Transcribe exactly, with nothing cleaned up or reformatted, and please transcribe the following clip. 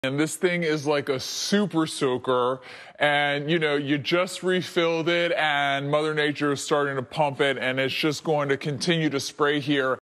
And this thing is like a super soaker, and you know, you just refilled it and Mother Nature is starting to pump it, and it's just going to continue to spray here.